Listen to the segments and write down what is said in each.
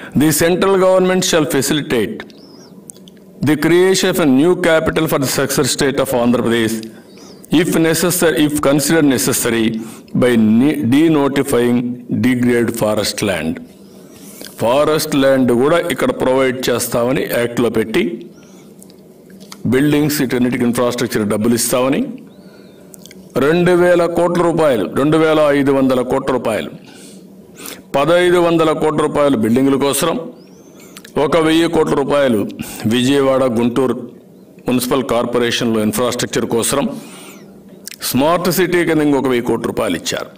The central government shall facilitate the creation of a new capital for the successor state of Andhra Pradesh, if considered necessary, by denotifying degraded forest land. Forest land కూడా ఇక్కడ provide చేస్తామని యాక్ట్లో పెట్టి buildings ఇటన్నిటికి infrastructure డబ్బులు ఇస్తామని 2,000 కోట్ల రూపాయలు 2,500 కోట్ల రూపాయలు 1,500 కోట్ల రూపాయలు బిల్డింగుల కోసం, 1,000 కోట్ల రూపాయలు విజయవాడ గుంటూరు మున్సిపల్ కార్పొరేషన్లో ఇన్ఫ్రాస్ట్రక్చర్ కోసం, స్మార్ట్ సిటీ కింద ఇంకొక 1,000 కోట్ల రూపాయలు ఇచ్చారు.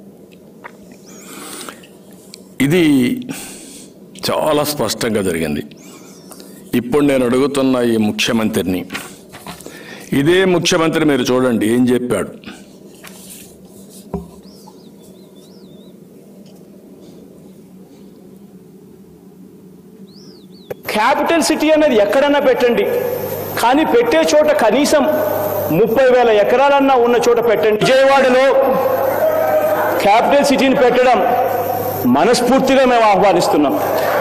ఇది చాలా స్పష్టంగా జరిగింది. ఇప్పుడు నేను అడుగుతున్న ఈ ముఖ్యమంత్రిని, ఇదే ముఖ్యమంత్రి మీరు చూడండి ఏం చెప్పాడు. క్యాపిటల్ సిటీ అనేది ఎక్కడన్నా పెట్టండి, కానీ పెట్టే చోట కనీసం 30,000 ఎకరాలన్నా ఉన్న చోట పెట్టండి. విజయవాడలో క్యాపిటల్ సిటీని పెట్టడం మనస్ఫూర్తిగా మేము ఆహ్వానిస్తున్నాం.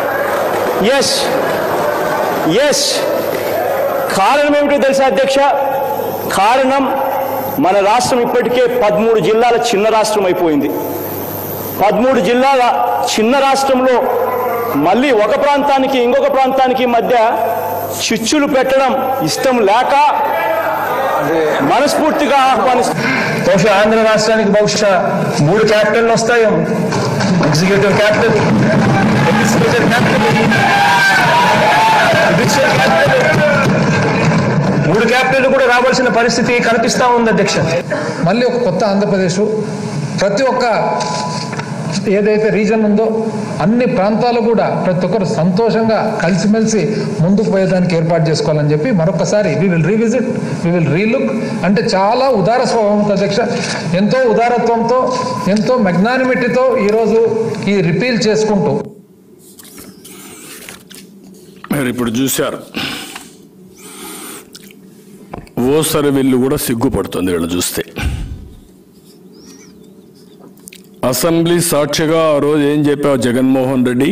ఎస్ కారణం ఏమిటో తెలుసా అధ్యక్ష? కారణం మన రాష్ట్రం ఇప్పటికే 13 జిల్లాల చిన్న రాష్ట్రం అయిపోయింది. 13 జిల్లాల చిన్న రాష్ట్రంలో మళ్ళీ ఒక ప్రాంతానికి ఇంకొక ప్రాంతానికి మధ్య చిచ్చులు పెట్టడం ఇష్టం లేక మనస్ఫూర్తిగా ఆహ్వానిస్తున్నాం. బహుశా ఆంధ్ర రాష్ట్రానికి బహుశా 3 క్యాపిటల్ వస్తాయో, executive capital, legislative capital, judicial capital, 3 capital కూడా రావాల్సిన పరిస్థితి కనిపిస్తా ఉంది అధ్యక్ష. మళ్ళీ ఒక కొత్త ఆంధ్రప్రదేశ్, ప్రతి ఒక్క ఏదైతే రీజన్ ఉందో అన్ని ప్రాంతాలు కూడా ప్రతి ఒక్కరు సంతోషంగా కలిసిమెలిసి ముందుకు పోయేదానికి ఏర్పాటు చేసుకోవాలని చెప్పి మరొకసారి we will revisit, we will relook. అంటే చాలా ఉదార స్వభావంతో అధ్యక్ష, ఎంతో ఉదారత్వంతో, ఎంతో మెగ్నానిమిటీతో ఈరోజు ఈ రిపీల్ చేసుకుంటూ మీరు ఇప్పుడు చూశారు. ఓసరి వీళ్ళు కూడా సిగ్గుపడుతుంది వీళ్ళు చూస్తే. అసెంబ్లీ సాక్షిగా ఆ రోజు ఏం చెప్పావు జగన్మోహన్ రెడ్డి?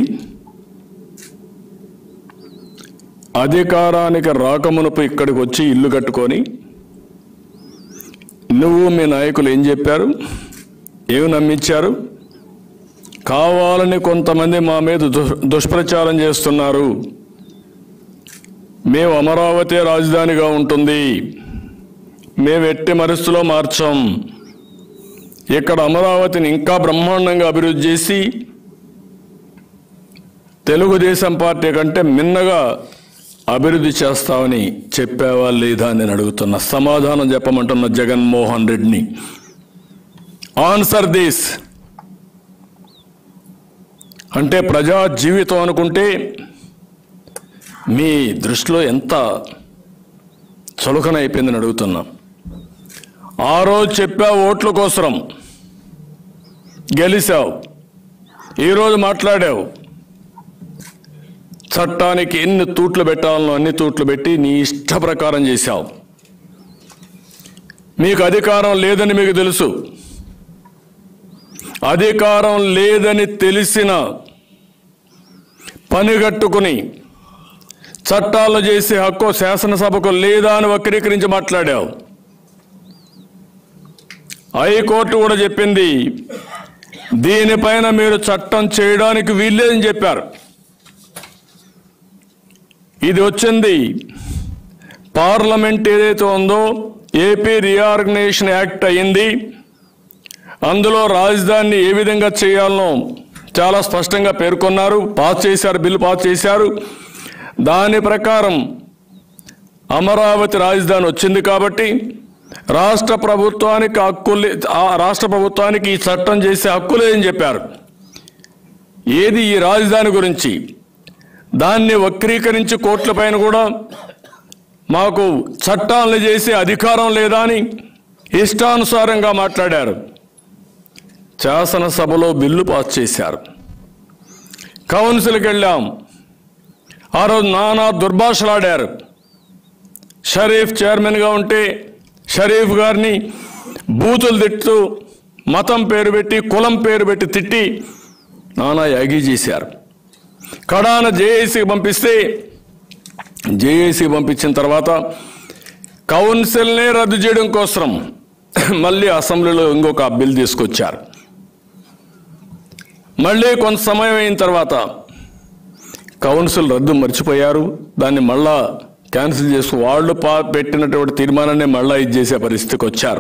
అధికారానికి రాకమునుపు ఇక్కడికి వచ్చి ఇల్లు కట్టుకొని నువ్వు మీ నాయకులు ఏం చెప్పారు, ఏమి నమ్మించారు? కావాలని కొంతమంది మా మీద దుష్ప్రచారం చేస్తున్నారు, మేము అమరావతి రాజధానిగా ఉంటుంది, మేము ఎట్టి పరిస్థితుల్లో మార్చాం, ఇక్కడ అమరావతిని ఇంకా బ్రహ్మాండంగా అభివృద్ధి చేసి తెలుగుదేశం పార్టీ కంటే మిన్నగా అభివృద్ధి చేస్తామని చెప్పేవా లేదా అని అడుగుతున్న, సమాధానం చెప్పమంటున్న జగన్మోహన్ రెడ్డిని. Answer this. అంటే ప్రజా జీవితం అనుకుంటే మీ దృష్టిలో ఎంత చులకన అయిపోయిందని అడుగుతున్నాం. ఆ రోజు చెప్పావు ఓట్ల కోసం, గెలిచావు, ఈరోజు మాట్లాడావు. చట్టానికి ఎన్ని తూట్లు పెట్టాలనో అన్ని తూట్లు పెట్టి నీ ఇష్ట ప్రకారం చేశావు. మీకు అధికారం లేదని మీకు తెలుసు. అధికారం లేదని తెలిసిన పనిగట్టుకుని చట్టాలు చేసే హక్కు శాసనసభకు లేదా అని వక్రీకరించి మాట్లాడావు. హైకోర్టు కూడా చెప్పింది దీనిపైన మీరు చట్టం చేయడానికి వీల్లేదని చెప్పారు. ఇది వచ్చింది పార్లమెంట్ ఏదైతే ఉందో ఏపీ రీఆర్గనైజేషన్ యాక్ట్ అయింది. అందులో రాజధానిని ఏ విధంగా చేయాలనో చాలా స్పష్టంగా పేర్కొన్నారు, పాస్ చేశారు, బిల్లు పాస్ చేశారు. దాని ప్రకారం అమరావతి రాజధాని వచ్చింది కాబట్టి రాష్ట్ర ప్రభుత్వానికి ఈ చట్టం చేసే హక్కు లేదని చెప్పారు. ఏది ఈ రాజధాని గురించి దాన్ని వక్రీకరించి కోర్టుల పైన కూడా మాకు చట్టాలను చేసే అధికారం లేదా అని ఇష్టానుసారంగా మాట్లాడారు. శాసనసభలో బిల్లు పాస్ చేశారు. కౌన్సిల్కి వెళ్ళాం, ఆ రోజు నానా దుర్భాషలాడారు. షరీఫ్ చైర్మన్గా ఉంటే షరీఫ్ గారిని బూతులు తిట్టుతూ మతం పేరు పెట్టి కులం పేరు పెట్టి తిట్టి నానా యాగి చేశారు. కడాన జేఏసీకి పంపిస్తే జేఏసీకి పంపించిన తర్వాత కౌన్సిల్నే రద్దు చేయడం కోసం మళ్ళీ అసెంబ్లీలో ఇంకొక బిల్ తీసుకొచ్చారు. మళ్ళీ కొంత సమయం అయిన తర్వాత కౌన్సిల్ రద్దు మర్చిపోయారు. దాన్ని మళ్ళా క్యాన్సిల్ చేసి వాళ్ళు పెట్టినటువంటి తీర్మానాన్ని మళ్ళా చేసే పరిస్థితికి వచ్చారు.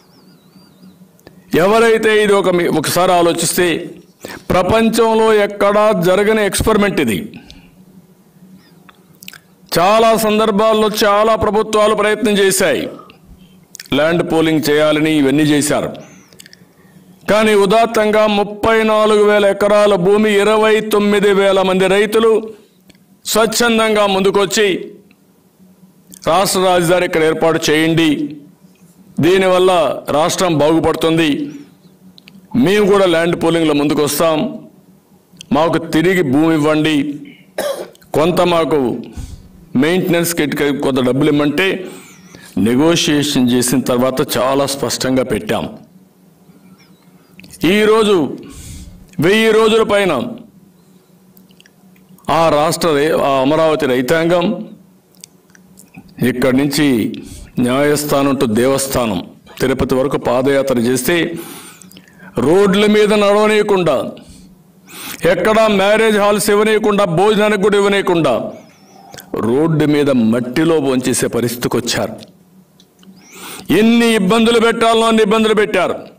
ఎవరైతే ఇది ఒకసారి ఆలోచిస్తే ప్రపంచంలో ఎక్కడా జరగని ఎక్స్పెరిమెంట్ ఇది. చాలా సందర్భాల్లో చాలా ప్రభుత్వాలు ప్రయత్నం చేశాయి, ల్యాండ్ పోలింగ్ చేయాలని ఇవన్నీ చేశారు. కానీ ఉదాత్తంగా 34,000 ఎకరాల భూమి 29,000 మంది రైతులు స్వచ్ఛందంగా ముందుకొచ్చి రాష్ట్ర రాజధాని ఇక్కడ ఏర్పాటు చేయండి, దీనివల్ల రాష్ట్రం బాగుపడుతుంది, మేము కూడా ల్యాండ్ పోలింగ్లో ముందుకు వస్తాం, మాకు తిరిగి భూమి ఇవ్వండి, కొంత మాకు మెయింటెనెన్స్ కిట్కి కొంత డబ్బులు ఇమ్మంటే నెగోషియేషన్ చేసిన తర్వాత చాలా స్పష్టంగా పెట్టాం. ఈరోజు 1000 రోజుల పైన ఆ అమరావతి రైతాంగం ఇక్కడి నుంచి న్యాయస్థానం టు దేవస్థానం తిరుపతి వరకు పాదయాత్ర చేస్తే రోడ్ల మీద నడవనీయకుండా, ఎక్కడా మ్యారేజ్ హాల్స్ ఇవ్వనీయకుండా, భోజనానికి కూడా ఇవ్వనీయకుండా రోడ్డు మీద మట్టిలో భోంచేసే పరిస్థితికి వచ్చారు. ఎన్ని ఇబ్బందులు పెట్టాలో అన్ని ఇబ్బందులు పెట్టారు.